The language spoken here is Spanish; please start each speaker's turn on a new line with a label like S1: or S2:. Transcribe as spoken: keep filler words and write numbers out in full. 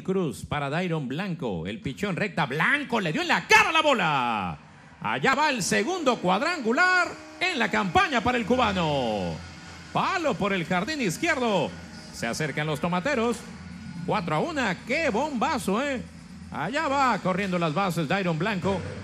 S1: Cruz para Dairon Blanco. El pichón recta. Blanco le dio en la cara la bola. Allá va el segundo cuadrangular en la campaña para el cubano. Palo por el jardín izquierdo. Se acercan los tomateros. cuatro a uno. ¡Qué bombazo, eh! Allá va corriendo las bases Dairon Blanco.